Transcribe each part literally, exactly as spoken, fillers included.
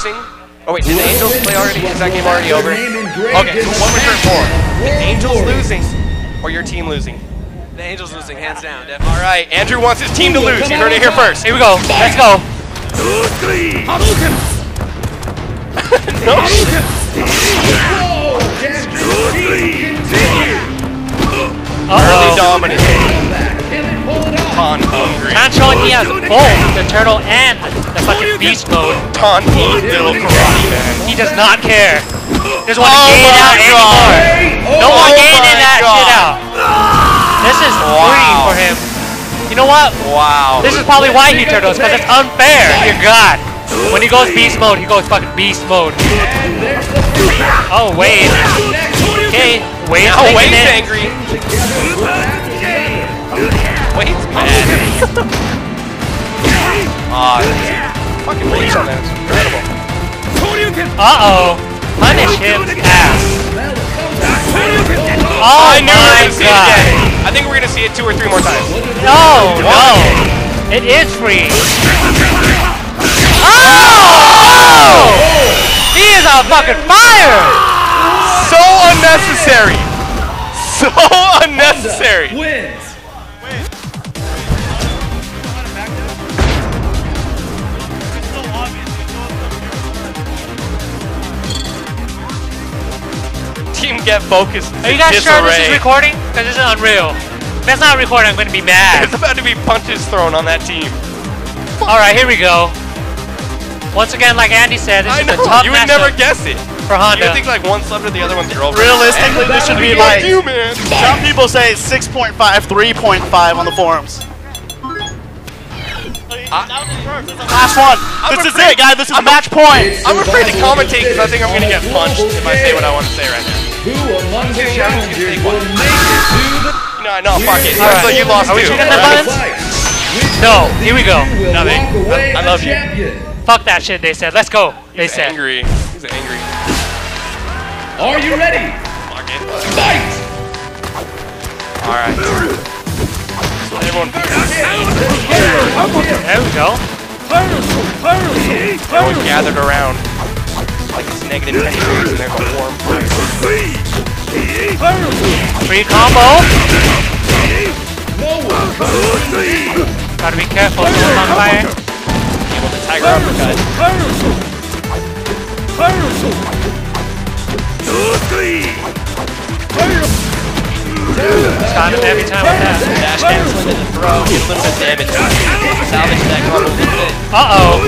losing? Oh wait, did the Angels play already? Is that game already over? Okay, so what was your for? The Angels losing or your team losing? The Angels losing, hands down, definitely. All right, Andrew wants his team to lose. You heard it here first. Here we go. Let's go. No. Early dominant. Ton hungry. Not showing he has both the turtle and the fucking beast mode. Ton little karate man. He does not care. Just want to Oh gain my out God. anymore. No Oh more gaining my that God. shit out. This is free Wow. for him. You know what? Wow. This is probably why he turtles, because it's unfair. Dear God. When he goes beast mode, he goes fucking beast mode. Oh, Wade. Okay, Wade's Now taking Wade's it. angry. Wade's mad. Ah, fucking reach on that. It's incredible. Uh-oh. Punish him ass. Oh I knew we were my gonna see it God. again. I think we're gonna see it two or three more times. No, no. It is free. Oh! He is on fucking fire! So unnecessary. So unnecessary. Wins. Team get focused. Are you guys sure this is recording? Because this is unreal. If it's not recording, I'm going to be mad. There's about to be punches thrown on that team. Alright, here we go. Once again, like Andy said, this I is know, a tough you would matchup never guess it. for Honda. You think like one sub to the other one's girlfriend. Realistically, this should be Fuck like, you, man. some people say six point five, three point five on the forums. Last one. I'm This is afraid- it, guys. This is I'm match point. I'm afraid to commentate because I think I'm gonna get punched if I say what I want to say right now. Who among the Yeah, I'm just gonna challengers take will one. make it to the No, no, fuck it. All right. So you lost Are we too. checking the right? buttons? fight? No, here we go. Will Nothing. walk away I a love you. champion. Fuck that shit, they said. Let's go, they He's said. angry. He's angry. Are you ready? Fuck it. Fight! All right. So everyone, There we go. everyone gathered around. Like it's negative ten degrees and there's a warm place. Free combo. No one. Gotta be careful, someone's on fire. Able to tiger uppercut. Got him every time with that. Dash dance, limit and throw. Get a little bit of damage. Salvage that combo a little bit. Uh-oh.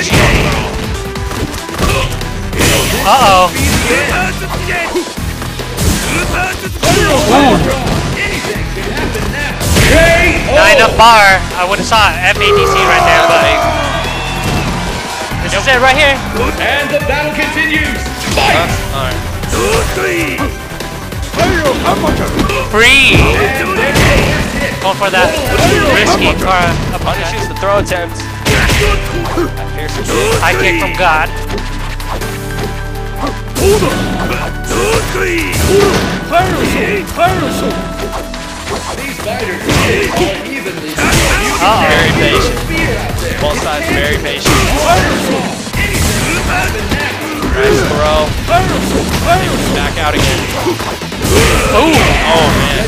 Uh-oh. Not enough bar. I would have saw F A D C right there, but this is it right here. And the battle continues. Huh? Alright. Free. Going for that risky car uppercut. Punishes the throw attempt. That piercing kick. High kick from God. These fighters are evenly Uh-oh. Very patient. Both sides very patient. Nice throw. Back out again. Ooh. Oh man.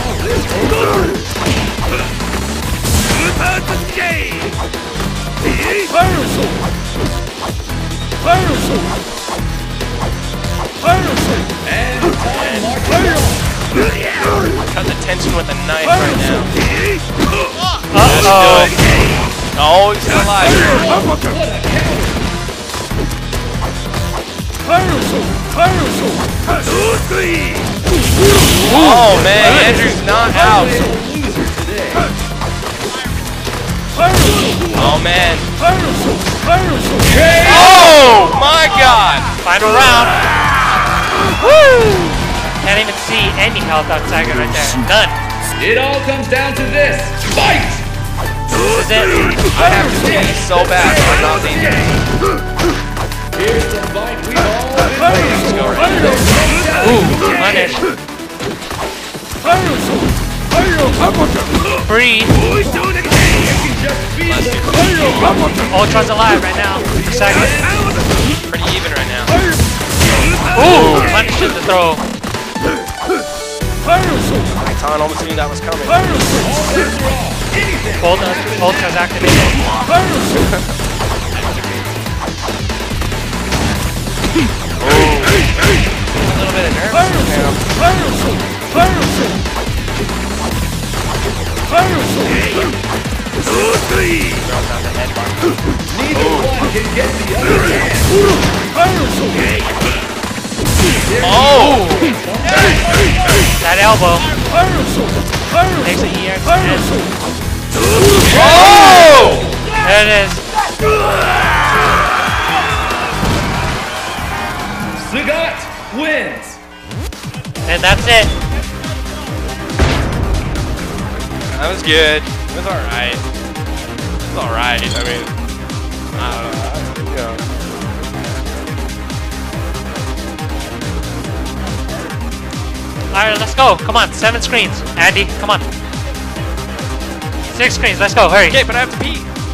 Cut the tension with a knife right now. Let's do Uh-oh. it. Oh, he's still alive. Oh man, Andrew's not out. Oh man. Oh my god. Final round. Woo! Can't even see any health on Tiger right there. None. It all comes down to this. Fight! This is it. I have to see so bad, but I'm not dangerous. Here's the fight we've all been waiting for. Ooh, punish. Free. You can just feel the Ultra's alive right now. Second. Ooh, punch in the throw. Python almost knew that was coming. Bolt, Ultra's activated. A little bit of nerves. Neither one can get the other hand. Oh! That elbow. Makes it E X. Oh! There it is. Sagat wins. And that's it. That was good. It was alright. It was alright. I mean, I don't know. You know. Alright, let's go. Come on, seven screens. Andy, come on. Six screens, let's go, hurry. Okay, but I have to pee.